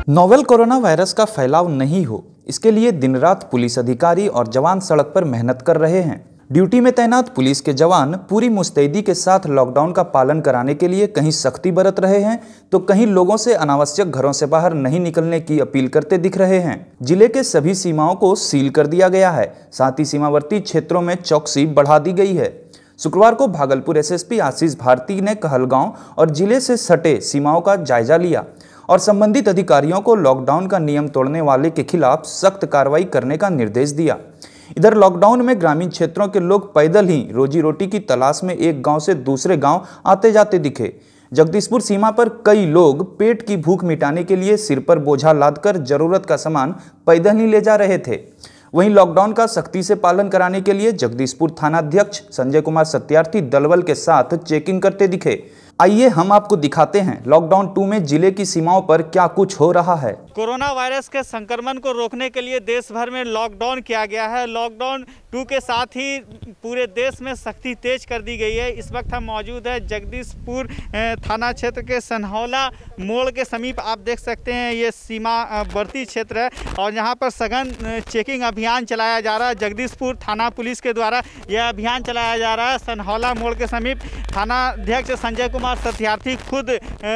Novel corona virus का फैलाव नहीं हो, इसके लिए दिन रात पुलिस अधिकारी और जवान सड़क पर मेहनत कर रहे हैं। ड्यूटी में तैनात पुलिस के जवान पूरी मुस्तैदी के साथ लॉकडाउन का पालन कराने के लिए कहीं सख्ती बरत रहे हैं तो कहीं लोगों से अनावश्यक घरों से बाहर नहीं निकलने की अपील करते दिख रहे हैं। जिले के सभी सीमाओं को सील कर दिया गया है, साथ ही सीमावर्ती क्षेत्रों में चौकसी बढ़ा दी गई है। शुक्रवार को भागलपुर एसएसपी आशीष भारती ने कहलगांव और जिले से सटे सीमाओं का जायजा लिया और संबंधित अधिकारियों को लॉकडाउन का नियम तोड़ने वाले के खिलाफ सख्त कार्रवाई करने का निर्देश दिया। इधर लॉकडाउन में ग्रामीण क्षेत्रों के लोग पैदल ही रोजी रोटी की तलाश में एक गांव से दूसरे गांव आते जाते दिखे। जगदीशपुर सीमा पर कई लोग पेट की भूख मिटाने के लिए सिर पर बोझा लादकर जरूरत का सामान पैदल ही ले जा रहे थे। वहीं लॉकडाउन का सख्ती से पालन कराने के लिए जगदीशपुर थानाध्यक्ष संजय कुमार सत्यार्थी दलबल के साथ चेकिंग करते दिखे। आइए हम आपको दिखाते हैं लॉकडाउन 2 में जिले की सीमाओं पर क्या कुछ हो रहा है। कोरोना वायरस के संक्रमण को रोकने के लिए देश भर में लॉकडाउन किया गया है। लॉकडाउन 2 के साथ ही पूरे देश में सख्ती तेज कर दी गई है। इस वक्त हम मौजूद है जगदीशपुर थाना क्षेत्र के सनहौला मोड़ के समीप। आप देख सकते हैं ये सीमावर्ती क्षेत्र है और यहाँ पर सघन चेकिंग अभियान चलाया जा रहा है। जगदीशपुर थाना पुलिस के द्वारा यह अभियान चलाया जा रहा है। सनहौला मोड़ के समीप थानाध्यक्ष संजय कुमार सत्यार्थी खुद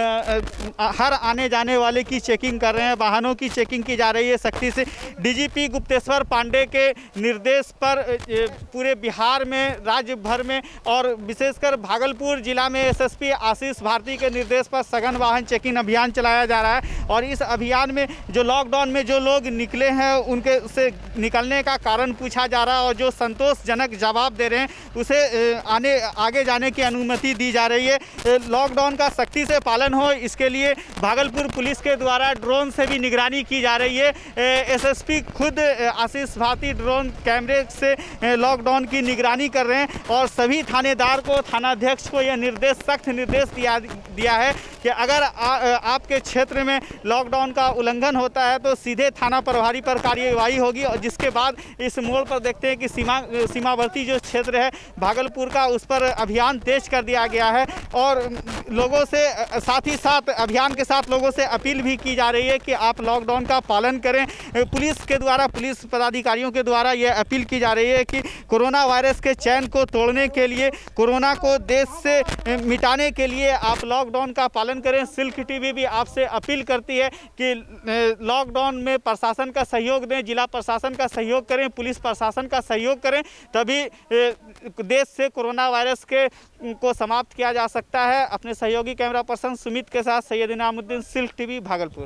हर आने जाने वाले की चेकिंग कर रहे हैं। वाहनों की चेकिंग की जा रही है सख्ती से। डीजीपी गुप्तेश्वर पांडे के निर्देश पर पूरे बिहार में, राज्य भर में और विशेषकर भागलपुर जिला में एसएसपी आशीष भारती के निर्देश पर सघन वाहन चेकिंग अभियान चलाया जा रहा है। और इस अभियान में जो लॉकडाउन में जो लोग निकले हैं उनके से निकलने का कारण पूछा जा रहा है और जो संतोषजनक जवाब दे रहे हैं उसे आगे जाने की अनुमति दी जा रही है। लॉकडाउन का सख्ती से पालन हो, इसके लिए भागलपुर पुलिस के द्वारा ड्रोन से भी निगरानी की जा रही है। एसएसपी खुद आशीष भारती ड्रोन कैमरे से लॉकडाउन की निगरानी कर रहे हैं और सभी थानेदार को, थानाध्यक्ष को यह सख्त निर्देश दिया है कि अगर आपके क्षेत्र में लॉकडाउन का उल्लंघन होता है तो सीधे थाना प्रभारी पर कार्यवाही होगी। और जिसके बाद इस मोड़ पर देखते हैं कि सीमावर्ती जो क्षेत्र है भागलपुर का, उस पर अभियान तेज कर दिया गया है। और लोगों से साथ ही साथ अभियान के साथ लोगों से अपील भी की जा रही है कि आप लॉकडाउन का पालन करें। पुलिस के द्वारा, पुलिस पदाधिकारियों के द्वारा यह अपील की जा रही है कि कोरोना वायरस के चैन को तोड़ने के लिए, कोरोना को देश से मिटाने के लिए आप लॉकडाउन का पालन करें। सिल्क टीवी भी आपसे अपील करती है कि लॉकडाउन में प्रशासन का सहयोग दें, जिला प्रशासन का सहयोग करें, पुलिस प्रशासन का सहयोग करें, तभी देश से कोरोना वायरस को समाप्त किया जा सकता है। अपने सहयोगी कैमरा पर्सन सुमित के साथ सैयद इनामुद्दीन, सिल्क टीवी, भागलपुर।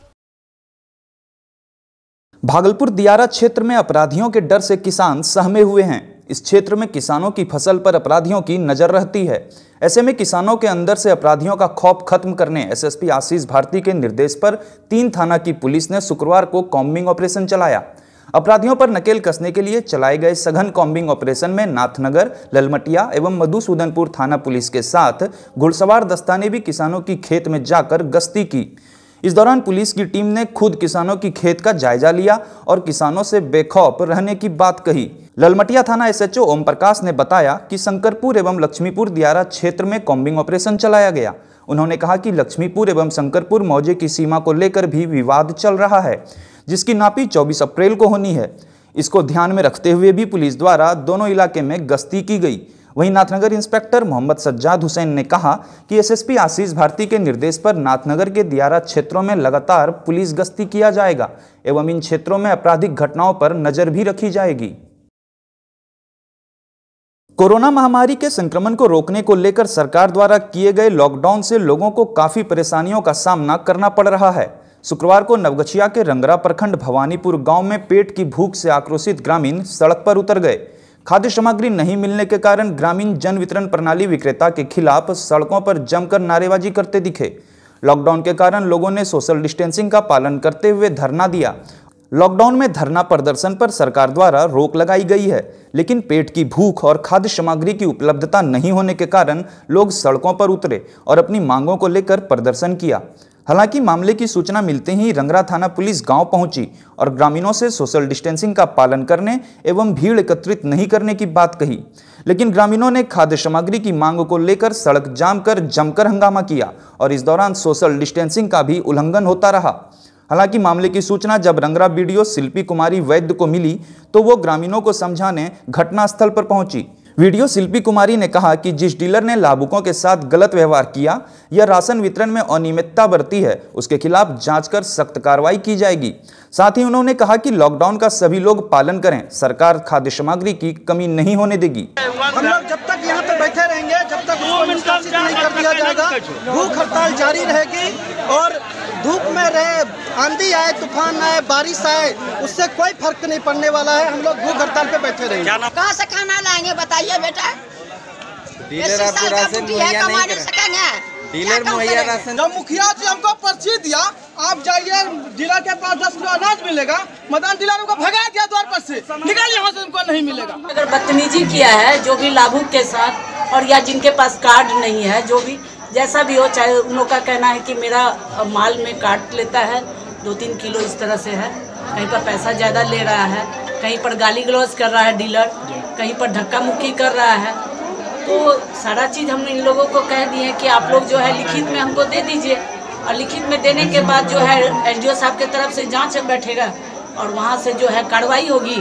भागलपुर दियारा क्षेत्र में अपराधियों के डर से किसान सहमे हुए हैं। इस क्षेत्र में किसानों की फसल पर अपराधियों की नजर रहती है। ऐसे में किसानों के अंदर से अपराधियों का खौफ खत्म करने एसएसपी आशीष भारती के निर्देश पर 3 थाना की पुलिस ने शुक्रवार को कॉम्बिंग ऑपरेशन चलाया। अपराधियों पर नकेल कसने के लिए चलाए गए सघन कॉम्बिंग ऑपरेशन में नाथनगर, ललमटिया एवं मधुसूदनपुर थाना पुलिस के साथ घुड़सवार दस्ता ने भी किसानों की खेत में जाकर गश्ती की। इस दौरान पुलिस की टीम ने खुद किसानों की खेत का जायजा लिया और किसानों से बेखौफ रहने की बात कही। ललमटिया थाना एसएचओ ओम प्रकाश ने बताया कि शंकरपुर एवं लक्ष्मीपुर दियारा क्षेत्र में कॉम्बिंग ऑपरेशन चलाया गया। उन्होंने कहा कि लक्ष्मीपुर एवं शंकरपुर मौजे की सीमा को लेकर भी विवाद चल रहा है, जिसकी नापी 24 अप्रैल को होनी है। इसको ध्यान में रखते हुए भी पुलिस द्वारा दोनों इलाके में गश्ती की गई। वहीं नाथनगर इंस्पेक्टर मोहम्मद सज्जाद हुसैन ने कहा कि एसएसपी आशीष भारती के निर्देश पर नाथनगर के दियारा क्षेत्रों में लगातार पुलिस गश्ती किया जाएगा एवं इन क्षेत्रों में आपराधिक घटनाओं पर नजर भी रखी जाएगी। कोरोना महामारी के संक्रमण को रोकने को लेकर सरकार द्वारा किए गए लॉकडाउन से लोगों को काफी परेशानियों का सामना करना पड़ रहा है। शुक्रवार को नवगछिया के रंगरा प्रखंड भवानीपुर गांव में पेट की भूख से आक्रोशित ग्रामीण सड़क पर उतर गए। खाद्य सामग्री नहीं मिलने के कारण ग्रामीण जन वितरण प्रणाली विक्रेता के खिलाफ सड़कों पर जमकर नारेबाजी करते दिखे। लॉकडाउन के कारण लोगों ने सोशल डिस्टेंसिंग का पालन करते हुए धरना दिया। लॉकडाउन में धरना प्रदर्शन पर सरकार द्वारा रोक लगाई गई है, लेकिन पेट की भूख और खाद्य सामग्री की उपलब्धता नहीं होने के कारण लोग सड़कों पर उतरे और अपनी मांगों को लेकर प्रदर्शन किया। हालांकि मामले की सूचना मिलते ही रंगरा थाना पुलिस गांव पहुंची और ग्रामीणों से सोशल डिस्टेंसिंग का पालन करने एवं भीड़ एकत्रित नहीं करने की बात कही, लेकिन ग्रामीणों ने खाद्य सामग्री की मांग को लेकर सड़क जाम कर जमकर हंगामा किया और इस दौरान सोशल डिस्टेंसिंग का भी उल्लंघन होता रहा। हालांकि मामले की सूचना जब रंगरा बीडीओ शिल्पी कुमारी वैद्य को मिली तो वो ग्रामीणों को समझाने घटनास्थल पर पहुंची। वीडियो शिल्पी कुमारी ने कहा कि जिस डीलर ने लाभुकों के साथ गलत व्यवहार किया या राशन वितरण में अनियमितता बरती है उसके खिलाफ जांच कर सख्त कार्रवाई की जाएगी। साथ ही उन्होंने कहा कि लॉकडाउन का सभी लोग पालन करें, सरकार खाद्य सामग्री की कमी नहीं होने देगी। हम लोग जब तक यहाँ पे बैठे रहेंगे, जब तक उसको निष्कासित नहीं कर दिया जाएगा, भूख हड़ताल जारी रहेगी। और धूप में रहे, आंधी आए, तूफान आए, बारिश आए, उससे कोई फर्क नहीं पड़ने वाला है। हम लोग भूख हड़ताल पे बैठे रहेंगे। कहाँ से खाना लाएंगे बताइए बेटा? डीलर आपको राशन मुहैया नहीं कर सकेंगे। डीलर मुहैया राशन। जब मुखिया जी हमको पर्ची दिया, आप जाइए डीलर के पास 10 किलो अनाज मिलेगा, मैदान डीलर को भगा दिया द्वार पर से, निकाल यहाँ से, उनको नहीं मिलेगा। अगर बदतमीजी किया है जो भी लाभुक के साथ और या जिनके पास कार्ड नहीं है, जो भी जैसा भी हो, चाहे उन लोग का कहना है कि मेरा माल में काट लेता है 2-3 किलो, इस तरह से है, कहीं पर पैसा ज़्यादा ले रहा है, कहीं पर गाली गलौज कर रहा है डीलर, कहीं पर धक्का मुक्की कर रहा है। तो सारा चीज़ हम इन लोगों को कह दिए कि आप लोग जो है लिखित में हमको दे दीजिए, और लिखित में देने के बाद जो है एसडीओ साहब की तरफ से जांच बैठेगा और वहाँ से जो है कार्रवाई होगी।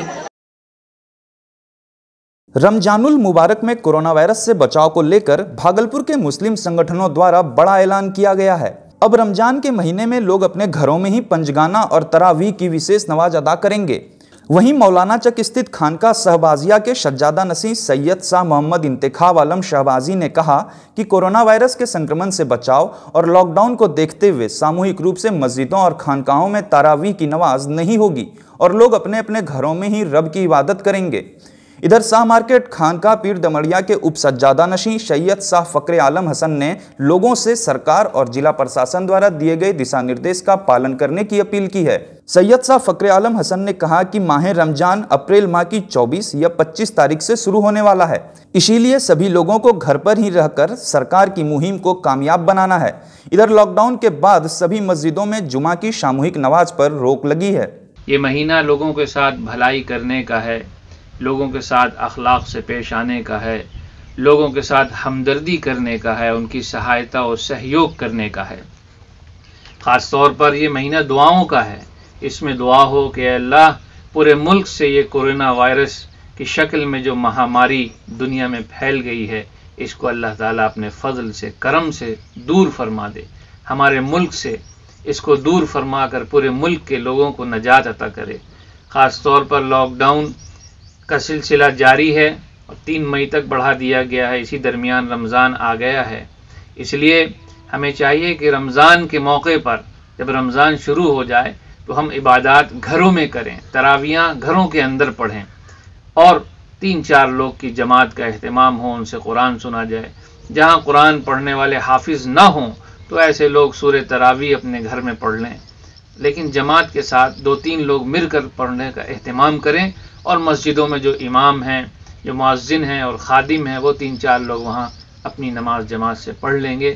रमजानुल मुबारक में कोरोना वायरस से बचाव को लेकर भागलपुर के मुस्लिम संगठनों द्वारा बड़ा ऐलान किया गया है। अब रमजान के महीने में लोग अपने घरों में ही पंजगाना और तरावीह की विशेष नमाज अदा करेंगे। वहीं मौलाना चक स्थित खानका शहबाजिया के सज्जादा नसीं सैयद शाह मोहम्मद इंतखाब आलम शहबाजी ने कहा कि कोरोना वायरस के संक्रमण से बचाव और लॉकडाउन को देखते हुए सामूहिक रूप से मस्जिदों और खानकाहों में तरावीह की नमाज नहीं होगी और लोग अपने अपने घरों में ही रब की इबादत करेंगे। इधर शाह मार्केट खानका पीर दमड़िया के उप सज्जादा नशीं सैयद शाह फकरे आलम हसन ने लोगों से सरकार और जिला प्रशासन द्वारा दिए गए दिशा निर्देश का पालन करने की अपील की है। सैयद शाह फकरे आलम हसन ने कहा कि माह रमजान अप्रैल माह की 24 या 25 तारीख से शुरू होने वाला है, इसीलिए सभी लोगों को घर पर ही रहकर सरकार की मुहिम को कामयाब बनाना है। इधर लॉकडाउन के बाद सभी मस्जिदों में जुमा की सामूहिक नमाज पर रोक लगी है। ये महीना लोगों के साथ भलाई करने का है, लोगों के साथ अखलाक से पेश आने का है, लोगों के साथ हमदर्दी करने का है, उनकी सहायता और सहयोग करने का है। ख़ास तौर पर ये महीना दुआओं का है। इसमें दुआ हो कि अल्लाह पूरे मुल्क से ये कोरोना वायरस की शक्ल में जो महामारी दुनिया में फैल गई है, इसको अल्लाह ताला अपने फजल से, करम से दूर फरमा दे। हमारे मुल्क से इसको दूर फरमा कर पूरे मुल्क के लोगों को नजात अता करे। ख़ास तौर पर लॉकडाउन का सिलसिला जारी है और 3 मई तक बढ़ा दिया गया है। इसी दरमियान रमज़ान आ गया है, इसलिए हमें चाहिए कि रमज़ान के मौके पर जब रमज़ान शुरू हो जाए तो हम इबादत घरों में करें, तरावियाँ घरों के अंदर पढ़ें और 3-4 लोग की जमात का एहतमाम हो, उनसे कुरान सुना जाए। जहाँ कुरान पढ़ने वाले हाफिज़ ना हों तो ऐसे लोग सूरे तरावी अपने घर में पढ़ लें, लेकिन जमात के साथ 2-3 लोग मिलकर पढ़ने का एहतमाम करें और मस्जिदों में जो इमाम हैं, जो मुअज्जिन हैं और खादिम हैं, वो 3-4 लोग वहाँ अपनी नमाज जमात से पढ़ लेंगे।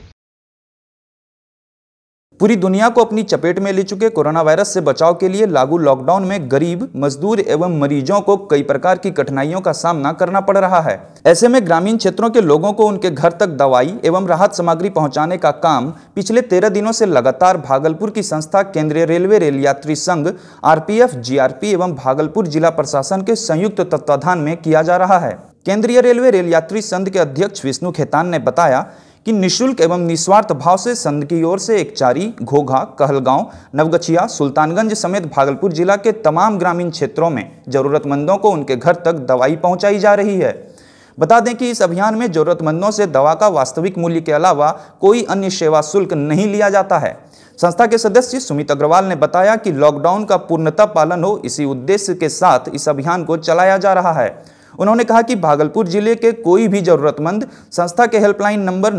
पूरी दुनिया को अपनी चपेट में ले चुके कोरोना वायरस से बचाव के लिए लागू लॉकडाउन में गरीब, मजदूर एवं मरीजों को कई प्रकार की कठिनाइयों का सामना करना पड़ रहा है। ऐसे में ग्रामीण क्षेत्रों के लोगों को उनके घर तक दवाई एवं राहत सामग्री पहुंचाने का काम पिछले 13 दिनों से लगातार भागलपुर की संस्था केंद्रीय रेलवे रेल यात्री संघ RPF, GRP एवं भागलपुर जिला प्रशासन के संयुक्त तत्वाधान में किया जा रहा है। केंद्रीय रेलवे रेल यात्री संघ के अध्यक्ष विष्णु खेतान ने बताया कि निःशुल्क एवं निस्वार्थ भाव से संघ की ओर से एकचारी, घोघा, कहलगांव, नवगछिया, सुल्तानगंज समेत भागलपुर जिला के तमाम ग्रामीण क्षेत्रों में जरूरतमंदों को उनके घर तक दवाई पहुंचाई जा रही है। बता दें कि इस अभियान में जरूरतमंदों से दवा का वास्तविक मूल्य के अलावा कोई अन्य सेवा शुल्क नहीं लिया जाता है। संस्था के सदस्य सुमित अग्रवाल ने बताया कि लॉकडाउन का पूर्णतः पालन हो, इसी उद्देश्य के साथ इस अभियान को चलाया जा रहा है। उन्होंने कहा कि भागलपुर जिले के कोई भी जरूरतमंद संस्था के हेल्पलाइन नंबर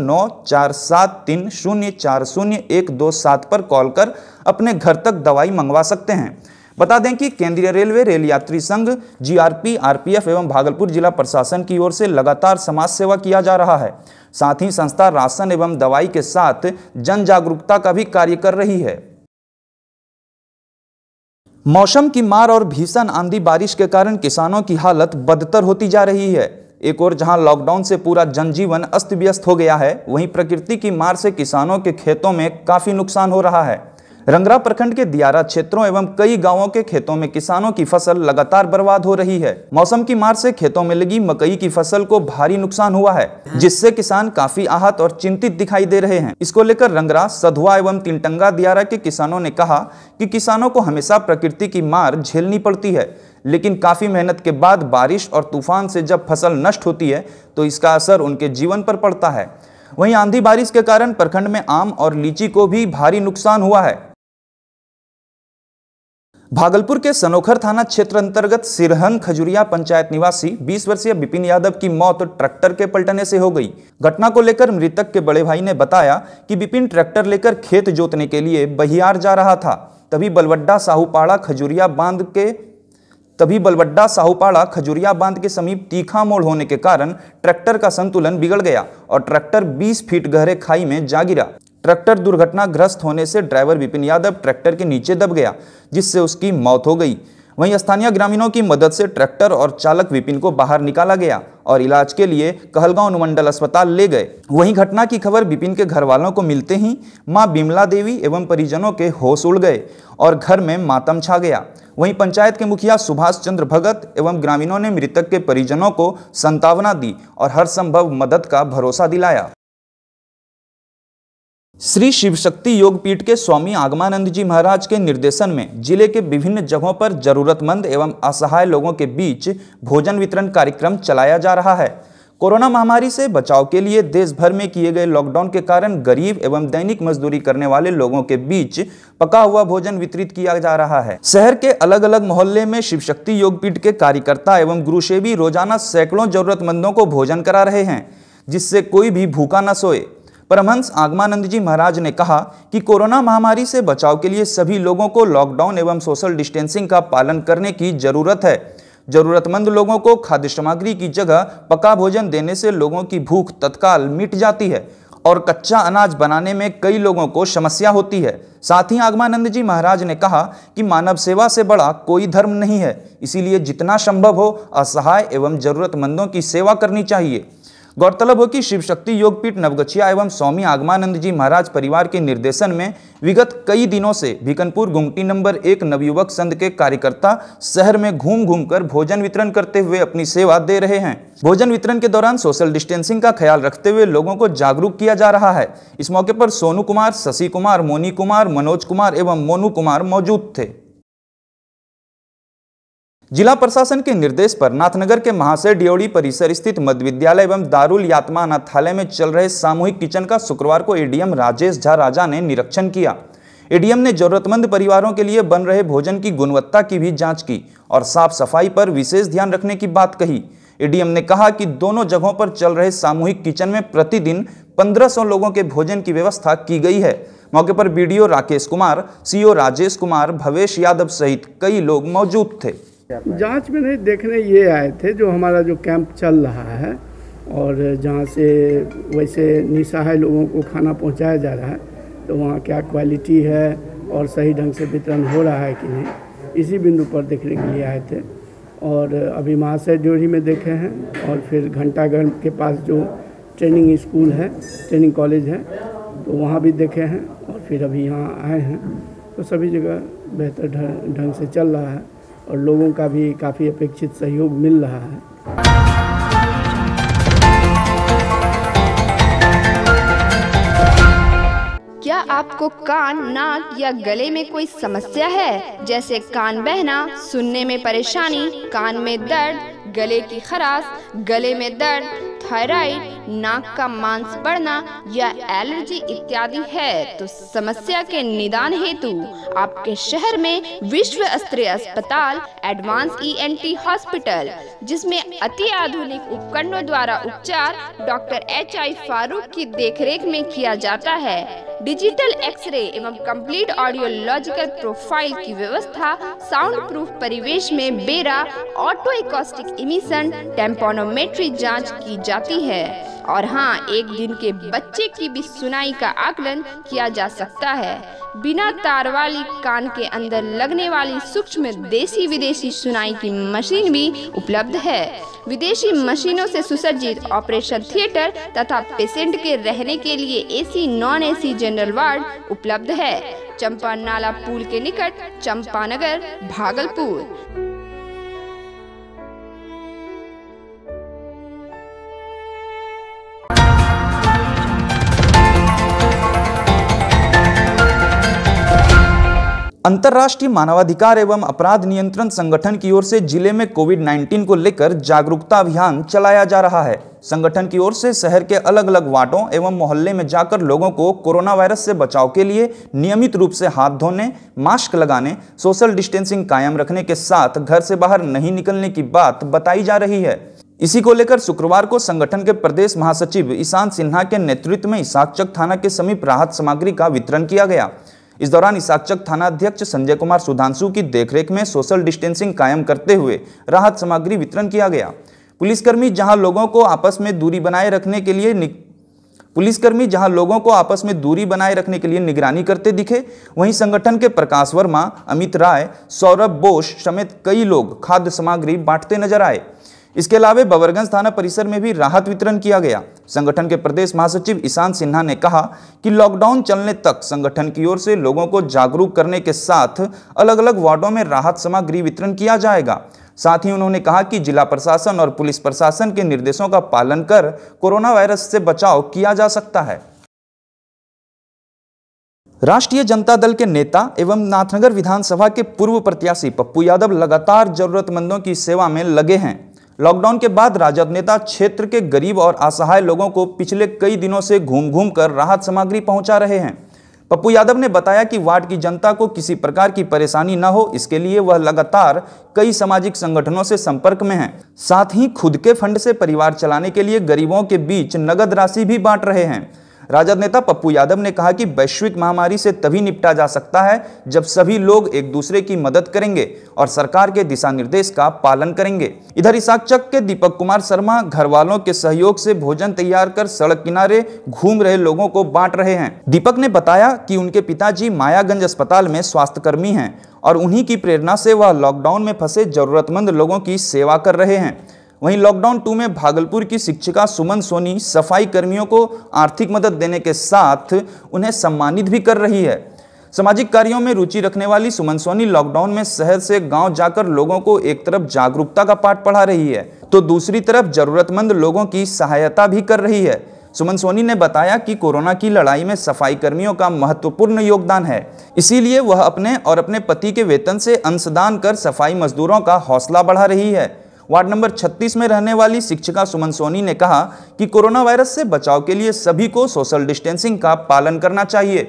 9473040127 पर कॉल कर अपने घर तक दवाई मंगवा सकते हैं। बता दें कि केंद्रीय रेलवे रेल यात्री संघ, GRP, RPF एवं भागलपुर जिला प्रशासन की ओर से लगातार समाज सेवा किया जा रहा है। साथ ही संस्था राशन एवं दवाई के साथ जन जागरूकता का भी कार्य कर रही है। मौसम की मार और भीषण आंधी बारिश के कारण किसानों की हालत बदतर होती जा रही है। एक और जहां लॉकडाउन से पूरा जनजीवन अस्त व्यस्त हो गया है, वहीं प्रकृति की मार से किसानों के खेतों में काफी नुकसान हो रहा है। रंगरा प्रखंड के दियारा क्षेत्रों एवं कई गांवों के खेतों में किसानों की फसल लगातार बर्बाद हो रही है। मौसम की मार से खेतों में लगी मकई की फसल को भारी नुकसान हुआ है, जिससे किसान काफी आहत और चिंतित दिखाई दे रहे हैं। इसको लेकर रंगरा, सधुआ एवं तिलटंगा दियारा के किसानों ने कहा कि किसानों को हमेशा प्रकृति की मार झेलनी पड़ती है, लेकिन काफी मेहनत के बाद बारिश और तूफान से जब फसल नष्ट होती है तो इसका असर उनके जीवन पर पड़ता है। वहीं आंधी बारिश के कारण प्रखंड में आम और लीची को भी भारी नुकसान हुआ है। भागलपुर के सनोखर थाना क्षेत्र अंतर्गत सिरहन खजुरिया पंचायत निवासी 20 वर्षीय विपिन यादव की मौत ट्रैक्टर के पलटने से हो गई। घटना को लेकर मृतक के बड़े भाई ने बताया कि विपिन ट्रैक्टर लेकर खेत जोतने के लिए बहियार जा रहा था। तभी बलवड्डा साहूपाड़ा खजुरिया बांध के समीप तीखा मोड़ होने के कारण ट्रैक्टर का संतुलन बिगड़ गया और ट्रैक्टर 20 फीट गहरे खाई में जा गिरा। ट्रैक्टर दुर्घटनाग्रस्त होने से ड्राइवर विपिन यादव ट्रैक्टर के नीचे दब गया, जिससे उसकी मौत हो गई। वहीं स्थानीय ग्रामीणों की मदद से ट्रैक्टर और चालक विपिन को बाहर निकाला गया और इलाज के लिए कहलगांव अनुमंडल अस्पताल ले गए। वहीं घटना की खबर विपिन के घर वालों को मिलते ही मां बिमला देवी एवं परिजनों के होश उड़ गए और घर में मातम छा गया। वहीं पंचायत के मुखिया सुभाष चंद्र भगत एवं ग्रामीणों ने मृतक के परिजनों को सांत्वना दी और हर संभव मदद का भरोसा दिलाया। श्री शिवशक्ति योगपीठ के स्वामी आगमानंद जी महाराज के निर्देशन में जिले के विभिन्न जगहों पर जरूरतमंद एवं असहाय लोगों के बीच भोजन वितरण कार्यक्रम चलाया जा रहा है। कोरोना महामारी से बचाव के लिए देश भर में किए गए लॉकडाउन के कारण गरीब एवं दैनिक मजदूरी करने वाले लोगों के बीच पका हुआ भोजन वितरित किया जा रहा है। शहर के अलग अलग मोहल्ले में शिवशक्ति योगपीठ के कार्यकर्ता एवं गुरुसेवी रोजाना सैकड़ों जरूरतमंदों को भोजन करा रहे हैं, जिससे कोई भी भूखा न सोए। परमहंस आगमानंद जी महाराज ने कहा कि कोरोना महामारी से बचाव के लिए सभी लोगों को लॉकडाउन एवं सोशल डिस्टेंसिंग का पालन करने की जरूरत है। जरूरतमंद लोगों को खाद्य सामग्री की जगह पका भोजन देने से लोगों की भूख तत्काल मिट जाती है और कच्चा अनाज बनाने में कई लोगों को समस्या होती है। साथ ही आगमानंद जी महाराज ने कहा कि मानव सेवा से बड़ा कोई धर्म नहीं है, इसीलिए जितना संभव हो असहाय एवं जरूरतमंदों की सेवा करनी चाहिए। गौरतलब हो कि शिवशक्ति योगपीठ नवगछिया एवं स्वामी आगमानंद जी महाराज परिवार के निर्देशन में विगत कई दिनों से भिकनपुर गुमटी नंबर 1 नवयुवक संघ के कार्यकर्ता शहर में घूम घूम कर भोजन वितरण करते हुए अपनी सेवा दे रहे हैं। भोजन वितरण के दौरान सोशल डिस्टेंसिंग का ख्याल रखते हुए लोगों को जागरूक किया जा रहा है। इस मौके पर सोनू कुमार, शशि कुमार, मोनी कुमार, मनोज कुमार एवं मोनू कुमार मौजूद थे। जिला प्रशासन के निर्देश पर नाथनगर के महाशय ड्योढ़ी परिसर स्थित मध्य विद्यालय एवं दारुल यात्मा अनाथालय में चल रहे सामूहिक किचन का शुक्रवार को एडीएम राजेश झा राजा ने निरीक्षण किया। एडीएम ने जरूरतमंद परिवारों के लिए बन रहे भोजन की गुणवत्ता की भी जांच की और साफ सफाई पर विशेष ध्यान रखने की बात कही। एडीएम ने कहा कि दोनों जगहों पर चल रहे सामूहिक किचन में प्रतिदिन 1500 लोगों के भोजन की व्यवस्था की गई है। मौके पर बीडीओ राकेश कुमार, सीओ राजेश कुमार, भवेश यादव सहित कई लोग मौजूद थे। जांच में नहीं देखने ये आए थे जो हमारा जो कैंप चल रहा है और जहाँ से वैसे निसहाय लोगों को खाना पहुँचाया जा रहा है तो वहाँ क्या क्वालिटी है और सही ढंग से वितरण हो रहा है कि नहीं, इसी बिंदु पर देखने के लिए आए थे। और अभी महाशय ड्योढ़ी में देखे हैं और फिर घंटाघर के पास जो ट्रेनिंग स्कूल है, ट्रेनिंग कॉलेज है, तो वहाँ भी देखे हैं और फिर अभी यहाँ आए हैं। तो सभी जगह बेहतर ढंग से चल रहा है और लोगों का भी काफ़ी अपेक्षित सहयोग मिल रहा है। क्या आपको कान, नाक या गले में कोई समस्या है, जैसे कान बहना, सुनने में परेशानी, कान में दर्द, गले की खराश, गले में दर्द, थायराइड, नाक का मांस बढ़ना या एलर्जी इत्यादि है तो समस्या के निदान हेतु आपके शहर में विश्व स्तरीय अस्पताल एडवांस ENT हॉस्पिटल, जिसमें अति आधुनिक उपकरणों द्वारा उपचार डॉक्टर HI फारूक की देखरेख में किया जाता है। डिजिटल एक्सरे एवं कंप्लीट ऑडियोलॉजिकल प्रोफाइल की व्यवस्था, साउंड प्रूफ परिवेश में बेरा, ऑटो एकॉस्टिक इमिशन, टेम्पोनोमेट्री जांच की जाती है। और हाँ, एक दिन के बच्चे की भी सुनाई का आकलन किया जा सकता है। बिना तार वाली कान के अंदर लगने वाली सूक्ष्म देसी विदेशी सुनाई की मशीन भी उपलब्ध है। विदेशी मशीनों से सुसज्जित ऑपरेशन थिएटर तथा पेशेंट के रहने के लिए AC, non AC general ward उपलब्ध है। चंपा नाला पुल के निकट, चंपानगर, भागलपुर। अंतर्राष्ट्रीय मानवाधिकार एवं अपराध नियंत्रण संगठन की ओर से जिले में कोविड-19 को लेकर जागरूकता अभियान चलाया जा रहा है। संगठन की ओर से शहर के अलग अलग वार्डों एवं मोहल्ले में जाकर लोगों को कोरोना वायरस से बचाव के लिए नियमित रूप से हाथ धोने, मास्क लगाने, सोशल डिस्टेंसिंग कायम रखने के साथ घर से बाहर नहीं निकलने की बात बताई जा रही है। इसी को लेकर शुक्रवार को संगठन के प्रदेश महासचिव ईशान सिन्हा के नेतृत्व में इसाकचक थाना के समीप राहत सामग्री का वितरण किया गया। इस दौरान इसाकचक थाना अध्यक्ष संजय कुमार सुधांशु की देखरेख में सोशल डिस्टेंसिंग कायम करते हुए राहत सामग्री वितरण किया गया। पुलिसकर्मी जहां लोगों को आपस में दूरी बनाए रखने के लिए निगरानी करते दिखे, वहीं संगठन के प्रकाश वर्मा, अमित राय, सौरभ बोस समेत कई लोग खाद्य सामग्री बांटते नजर आए। इसके अलावा बबरगंज थाना परिसर में भी राहत वितरण किया गया। संगठन के प्रदेश महासचिव ईशान सिन्हा ने कहा कि लॉकडाउन चलने तक संगठन की ओर से लोगों को जागरूक करने के साथ अलग अलग वार्डों में राहत सामग्री वितरण किया जाएगा। साथ ही उन्होंने कहा कि जिला प्रशासन और पुलिस प्रशासन के निर्देशों का पालन कर कोरोना वायरस से बचाव किया जा सकता है। राष्ट्रीय जनता दल के नेता एवं नाथनगर विधानसभा के पूर्व प्रत्याशी पप्पू यादव लगातार जरूरतमंदों की सेवा में लगे हैं। लॉकडाउन के बाद राजद नेता क्षेत्र के गरीब और असहाय लोगों को पिछले कई दिनों से घूम घूम कर राहत सामग्री पहुंचा रहे हैं। पप्पू यादव ने बताया कि वार्ड की जनता को किसी प्रकार की परेशानी न हो, इसके लिए वह लगातार कई सामाजिक संगठनों से संपर्क में हैं। साथ ही खुद के फंड से परिवार चलाने के लिए गरीबों के बीच नगद राशि भी बांट रहे हैं। राजद नेता पप्पू यादव ने कहा कि वैश्विक महामारी से तभी निपटा जा सकता है जब सभी लोग एक दूसरे की मदद करेंगे और सरकार के दिशा निर्देश का पालन करेंगे। इधर इसाकचक के दीपक कुमार शर्मा घर वालों के सहयोग से भोजन तैयार कर सड़क किनारे घूम रहे लोगों को बांट रहे हैं। दीपक ने बताया कि उनके पिताजी मायागंज अस्पताल में स्वास्थ्यकर्मी हैं और उन्हीं की प्रेरणा से वह लॉकडाउन में फंसे जरूरतमंद लोगों की सेवा कर रहे हैं। वहीं लॉकडाउन 2 में भागलपुर की शिक्षिका सुमन सोनी सफाई कर्मियों को आर्थिक मदद देने के साथ उन्हें सम्मानित भी कर रही है। सामाजिक कार्यों में रुचि रखने वाली सुमन सोनी लॉकडाउन में शहर से गांव जाकर लोगों को एक तरफ जागरूकता का पाठ पढ़ा रही है तो दूसरी तरफ जरूरतमंद लोगों की सहायता भी कर रही है। सुमन सोनी ने बताया कि कोरोना की लड़ाई में सफाई कर्मियों का महत्वपूर्ण योगदान है, इसीलिए वह अपने और अपने पति के वेतन से अंशदान कर सफाई मजदूरों का हौसला बढ़ा रही है। वार्ड नंबर 36 में रहने वाली शिक्षिका सुमन सोनी ने कहा कि कोरोना वायरस से बचाव के लिए सभी को सोशल डिस्टेंसिंग का पालन करना चाहिए।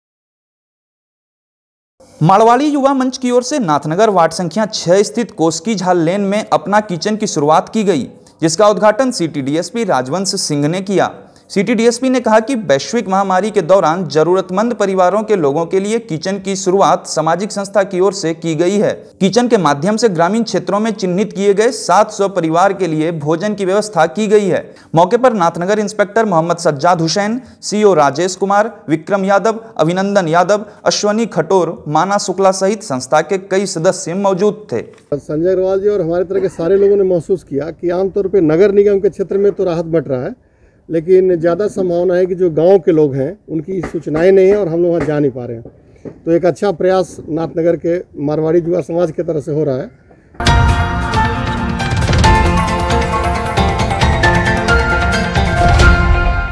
मारवाड़ी युवा मंच की ओर से नाथनगर वार्ड संख्या 6 स्थित कोसकी झाल लेन में अपना किचन की शुरुआत की गई, जिसका उद्घाटन सिटी डीएसपी राजवंश सिंह ने किया। सिटी डीएसपी ने कहा कि वैश्विक महामारी के दौरान जरूरतमंद परिवारों के लोगों के लिए किचन की शुरुआत सामाजिक संस्था की ओर से की गई है। किचन के माध्यम से ग्रामीण क्षेत्रों में चिन्हित किए गए 700 परिवार के लिए भोजन की व्यवस्था की गई है। मौके पर नाथनगर इंस्पेक्टर मोहम्मद सज्जाद हुसैन, सीओ राजेश कुमार, विक्रम यादव, अभिनंदन यादव, अश्वनी खटोर, माना शुक्ला सहित संस्था के कई सदस्य मौजूद थे। संजय अग्रवाल जी और हमारे तरह के सारे लोगों ने महसूस किया कि आमतौर पर नगर निगम के क्षेत्र में तो राहत बट रहा है, लेकिन ज़्यादा संभावना है कि जो गांव के लोग हैं उनकी सूचनाएं नहीं हैं और हम लोग वहाँ जा नहीं पा रहे हैं। तो एक अच्छा प्रयास नाथनगर के मारवाड़ी युवा समाज की तरफ से हो रहा है।